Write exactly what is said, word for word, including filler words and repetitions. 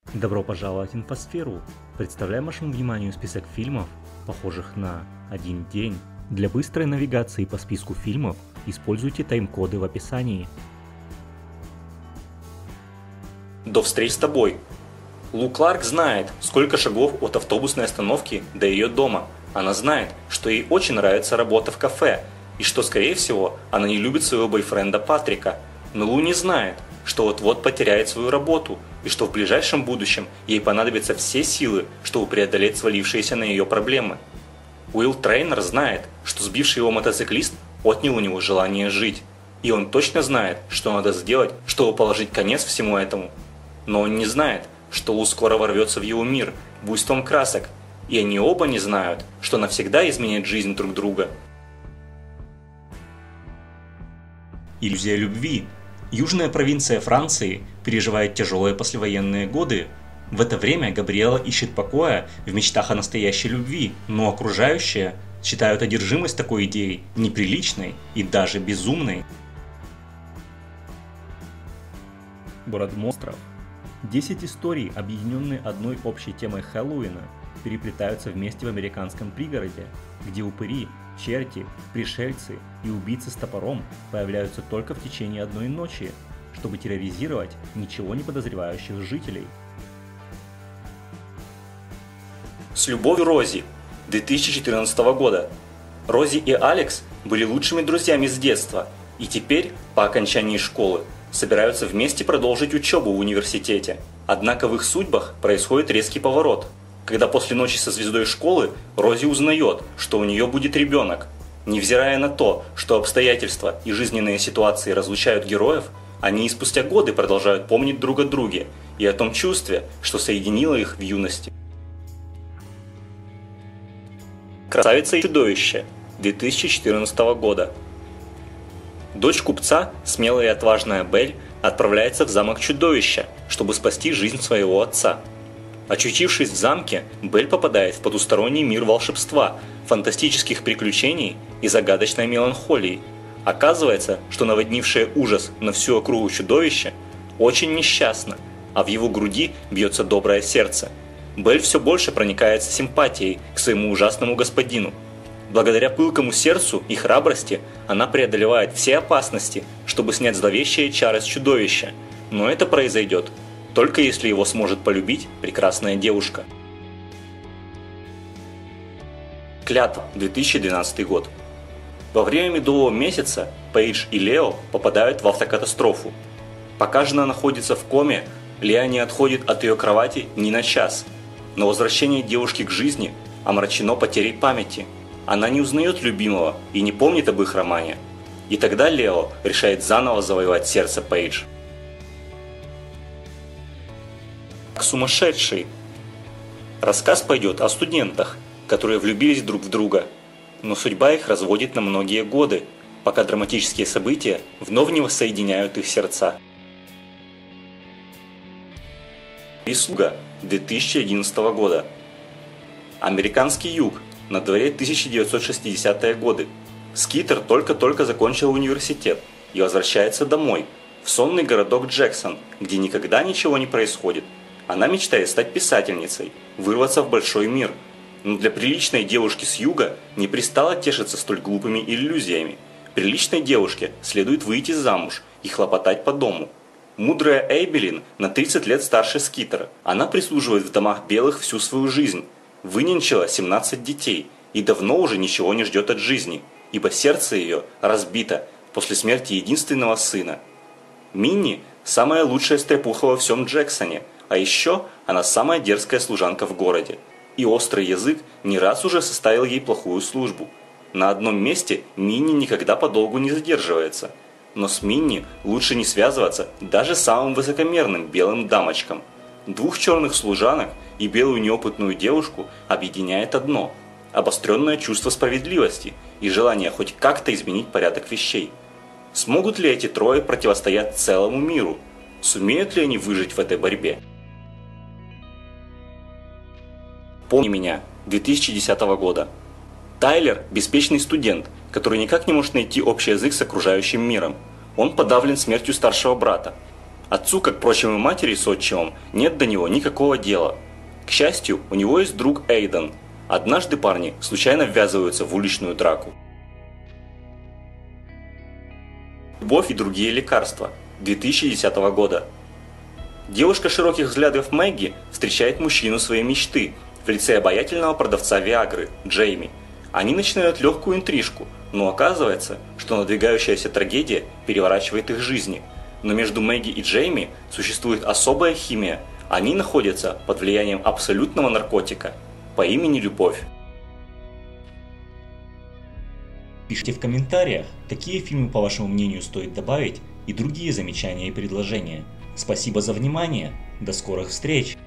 Добро пожаловать в Инфосферу! Представляем вашему вниманию список фильмов, похожих на «Один день». Для быстрой навигации по списку фильмов используйте тайм-коды в описании. До встреч с тобой. Лу Кларк знает, сколько шагов от автобусной остановки до ее дома. Она знает, что ей очень нравится работа в кафе, и что, скорее всего, она не любит своего бойфренда Патрика. Но Лу не знает, что вот-вот потеряет свою работу, и что в ближайшем будущем ей понадобятся все силы, чтобы преодолеть свалившиеся на ее проблемы. Уилл Трейнер знает, что сбивший его мотоциклист отнял у него желание жить, и он точно знает, что надо сделать, чтобы положить конец всему этому. Но он не знает, что Лу скоро ворвется в его мир буйством красок, и они оба не знают, что навсегда изменят жизнь друг друга. Иллюзия любви. Южная провинция Франции переживает тяжелые послевоенные годы. В это время Габриэла ищет покоя в мечтах о настоящей любви, но окружающие считают одержимость такой идеей неприличной и даже безумной. Город монстров. Десять историй, объединенные одной общей темой Хэллоуина, переплетаются вместе в американском пригороде, где упыри, черти, пришельцы и убийцы с топором появляются только в течение одной ночи, чтобы терроризировать ничего не подозревающих жителей. С любовью, Рози, две тысячи четырнадцатого года. Рози и Алекс были лучшими друзьями с детства, и теперь, по окончании школы, собираются вместе продолжить учебу в университете. Однако в их судьбах происходит резкий поворот, когда после ночи со звездой школы Рози узнает, что у нее будет ребенок. Невзирая на то, что обстоятельства и жизненные ситуации разлучают героев, они и спустя годы продолжают помнить друг о друге и о том чувстве, что соединило их в юности. Красавица и чудовище две тысячи четырнадцатого года. Дочь купца, смелая и отважная Белль, отправляется в замок чудовища, чтобы спасти жизнь своего отца. Очутившись в замке, Белль попадает в потусторонний мир волшебства, фантастических приключений и загадочной меланхолии. Оказывается, что наводнившее ужас на всю округу чудовище очень несчастно, а в его груди бьется доброе сердце. Белль все больше проникается симпатией к своему ужасному господину. Благодаря пылкому сердцу и храбрости она преодолевает все опасности, чтобы снять зловещие чары с чудовища, но это произойдет только если его сможет полюбить прекрасная девушка. Клятва, две тысячи двенадцатый год. Во время медового месяца Пейдж и Лео попадают в автокатастрофу. Пока жена находится в коме, Лео не отходит от ее кровати ни на час. Но возвращение девушки к жизни омрачено потерей памяти. Она не узнает любимого и не помнит об их романе. И тогда Лео решает заново завоевать сердце Пейдж. Сумасшедший. Рассказ пойдет о студентах, которые влюбились друг в друга, но судьба их разводит на многие годы, пока драматические события вновь не воссоединяют их сердца. Прислуга две тысячи одиннадцатого года. Американский юг, на дворе тысяча девятьсот шестидесятые годы. Скитер только-только закончил университет и возвращается домой, в сонный городок Джексон, где никогда ничего не происходит. Она мечтает стать писательницей, вырваться в большой мир. Но для приличной девушки с юга не пристало тешиться столь глупыми иллюзиями. Приличной девушке следует выйти замуж и хлопотать по дому. Мудрая Эйбелин на тридцать лет старше Скитера. Она прислуживает в домах белых всю свою жизнь. Выненчила семнадцать детей и давно уже ничего не ждет от жизни, ибо сердце ее разбито после смерти единственного сына. Минни – самая лучшая стряпуха во всем Джексоне, а еще она самая дерзкая служанка в городе. И острый язык не раз уже составил ей плохую службу. На одном месте Минни никогда подолгу не задерживается. Но с Минни лучше не связываться даже самым высокомерным белым дамочкам. Двух черных служанок и белую неопытную девушку объединяет одно – обостренное чувство справедливости и желание хоть как-то изменить порядок вещей. Смогут ли эти трое противостоять целому миру? Сумеют ли они выжить в этой борьбе? «Помни меня» две тысячи десятого года. Тайлер – беспечный студент, который никак не может найти общий язык с окружающим миром. Он подавлен смертью старшего брата. Отцу, как впрочем и матери с отчимом, нет до него никакого дела. К счастью, у него есть друг Эйден. Однажды парни случайно ввязываются в уличную драку. «Любовь и другие лекарства» две тысячи десятого года. Девушка широких взглядов Мэгги встречает мужчину своей мечты в лице обаятельного продавца Виагры, Джейми. Они начинают легкую интрижку, но оказывается, что надвигающаяся трагедия переворачивает их жизни. Но между Мэгги и Джейми существует особая химия. Они находятся под влиянием абсолютного наркотика по имени Любовь. Пишите в комментариях, какие фильмы, по вашему мнению, стоит добавить, и другие замечания и предложения. Спасибо за внимание, до скорых встреч!